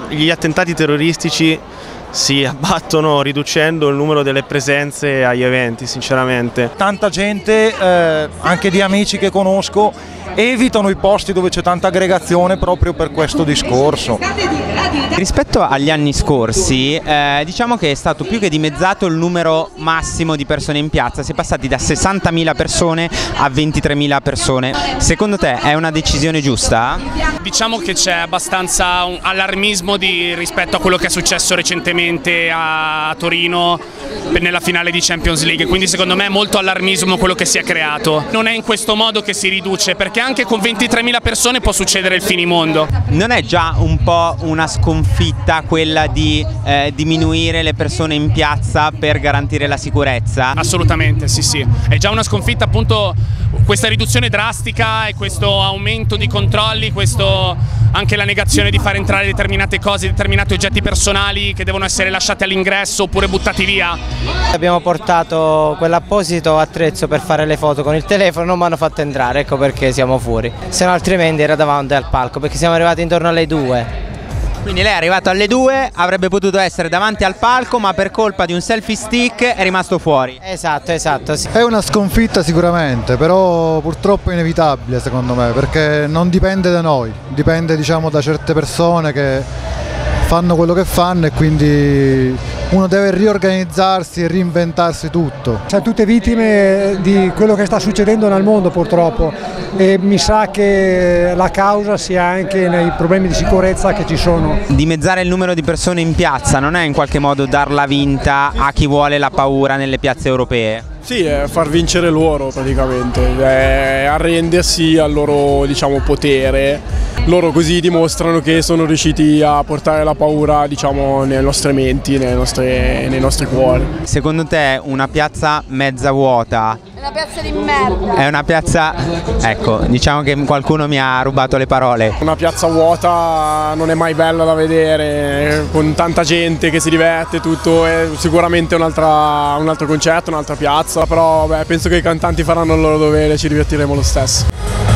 gli attentati terroristici si abbattono riducendo il numero delle presenze agli eventi, sinceramente. Tanta gente, anche di amici che conosco, evitano i posti dove c'è tanta aggregazione proprio per questo discorso. Rispetto agli anni scorsi, diciamo che è stato più che dimezzato il numero massimo di persone in piazza, si è passati da 60.000 persone a 23.000 persone. Secondo te è una decisione giusta? Diciamo che c'è abbastanza un allarmismo rispetto a quello che è successo recentemente a Torino nella finale di Champions League, quindi secondo me è molto allarmismo quello che si è creato. Non è in questo modo che si riduce, perché anche con 23.000 persone può succedere il finimondo. Non è già un po' una sconfitta quella di diminuire le persone in piazza per garantire la sicurezza? Assolutamente, sì sì, è già una sconfitta appunto questa riduzione drastica e questo aumento di controlli, anche la negazione di far entrare determinate cose, determinati oggetti personali che devono essere lasciati all'ingresso oppure buttati via. Abbiamo portato quell'apposito attrezzo per fare le foto con il telefono, non mi hanno fatto entrare, ecco perché siamo fuori, se no altrimenti era davanti al palco, perché siamo arrivati intorno alle 2. Quindi lei è arrivato alle 2, avrebbe potuto essere davanti al palco, ma per colpa di un selfie stick è rimasto fuori. Esatto, sì. È una sconfitta sicuramente, però purtroppo è inevitabile secondo me, perché non dipende da noi, dipende diciamo da certe persone che fanno quello che fanno e quindi uno deve riorganizzarsi e reinventarsi tutto. Siamo tutte vittime di quello che sta succedendo nel mondo purtroppo e mi sa che la causa sia anche nei problemi di sicurezza che ci sono. Dimezzare il numero di persone in piazza non è in qualche modo darla vinta a chi vuole la paura nelle piazze europee? Sì, è far vincere loro praticamente, è arrendersi al loro diciamo, potere. Loro così dimostrano che sono riusciti a portare la paura diciamo, nelle nostre menti, nei nostri cuori. Secondo te una piazza mezza vuota? È una piazza di merda. È una piazza, ecco, diciamo che qualcuno mi ha rubato le parole. Una piazza vuota non è mai bella da vedere, con tanta gente che si diverte, tutto, è sicuramente un altro concerto, un'altra piazza, però penso che i cantanti faranno il loro dovere, ci divertiremo lo stesso.